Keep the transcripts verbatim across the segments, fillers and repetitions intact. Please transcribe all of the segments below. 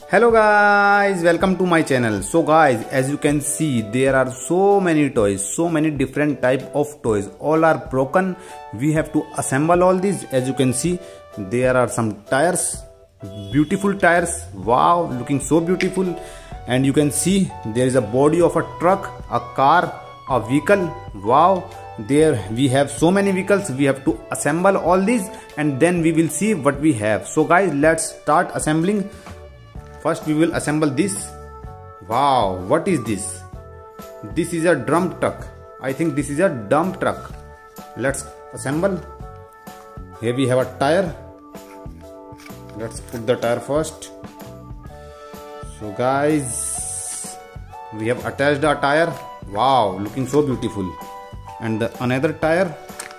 Hello guys, welcome to my channel. So guys, as you can see, there are so many toys, so many different type of toys. All are broken. We have to assemble all these. As you can see, there are some tires, beautiful tires. Wow, looking so beautiful. And you can see there is a body of a truck, a car, a vehicle. Wow, there we have so many vehicles. We have to assemble all these and then we will see what we have. So guys, let's start assembling. First we will assemble this. Wow, what is this? This is a dump truck. I think this is a dump truck. Let's assemble. Here we have a tire. Let's put the tire first. So guys, we have attached a tire. Wow, looking so beautiful. And the another tire.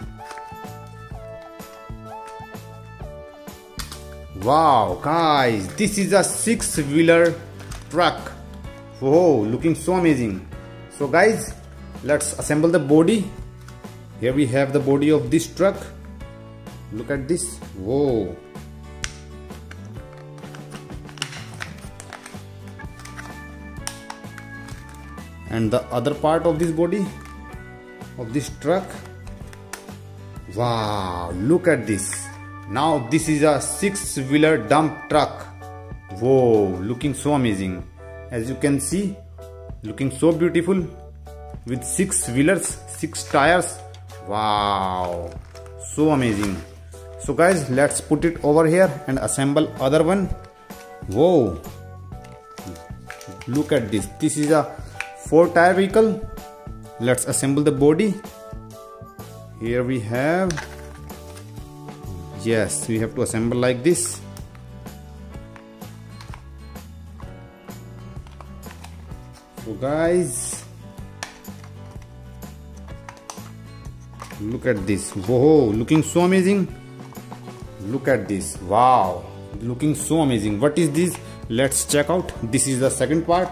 Wow guys, this is a six wheeler truck. Whoa, looking so amazing. So guys, let's assemble the body. Here we have the body of this truck. Look at this. Whoa. And the other part of this body of this truck. Wow, look at this. Now this is a six wheeler dump truck. Whoa, looking so amazing. As you can see, looking so beautiful with six wheelers, six tires. Wow, so amazing. So guys, let's put it over here and assemble other one. Whoa, look at this. This is a four tire vehicle. Let's assemble the body. Here we have, yes, we have to assemble like this. So guys, look at this. Whoa, looking so amazing. Look at this. Wow, looking so amazing. What is this? Let's check out. This is the second part.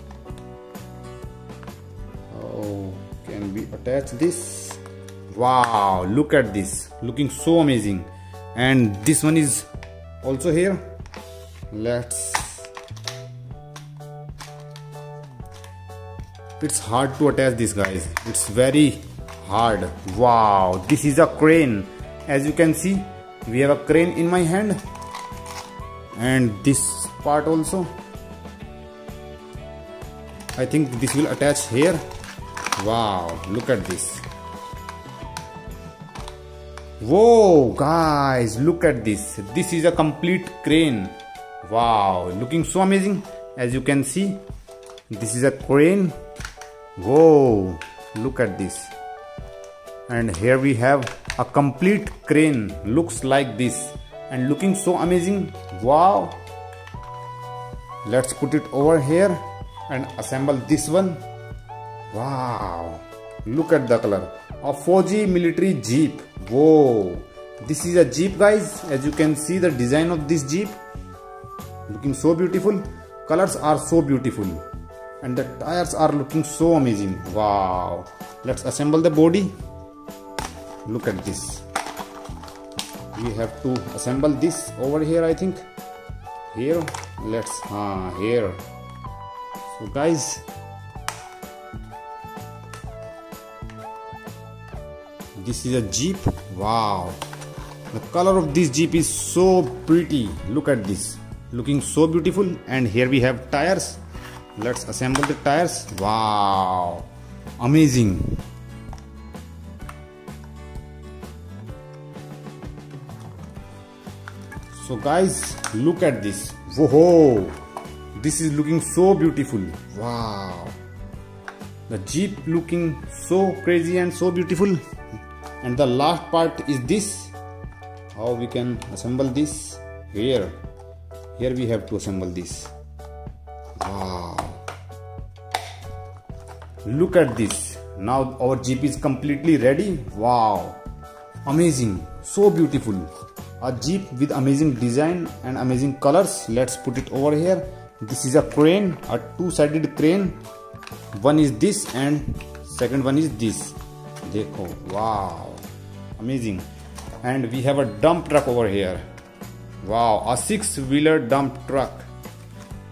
Oh, can we attach this? Wow, look at this. Looking so amazing. And this one is also here. Let's, it's hard to attach this, guys. It's very hard. Wow, this is a crane. As you can see, we have a crane in my hand, and this part also. I think this will attach here. Wow, look at this. Whoa guys, look at this. This is a complete crane. Wow, looking so amazing. As you can see, this is a crane. Whoa, look at this. And here we have a complete crane. Looks like this and looking so amazing. Wow. Let's put it over here and assemble this one. Wow, look at the color. A Fauji military jeep. Whoa, this is a jeep, guys. As you can see the design of this jeep, looking so beautiful. Colors are so beautiful and the tires are looking so amazing. Wow, let's assemble the body. Look at this. We have to assemble this over here, I think. Here, let's uh, here. So guys, this is a jeep. Wow, the color of this jeep is so pretty. Look at this, looking so beautiful. And here we have tires. Let's assemble the tires. Wow, amazing. So guys, look at this. Whoa, this is looking so beautiful. Wow, the jeep looking so crazy and so beautiful. And the last part is this. How we can assemble this? Here, here we have to assemble this. Wow, look at this. Now our jeep is completely ready. Wow, amazing, so beautiful. A jeep with amazing design and amazing colors. Let's put it over here. This is a crane, a two-sided crane. One is this and second one is this. Dekho, wow, amazing. And we have a dump truck over here. Wow, a six-wheeler dump truck.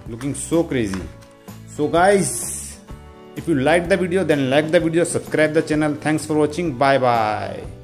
looking so crazy. So guys, if you like the video, then like the video, subscribe the channel. Thanks for watching. Bye bye.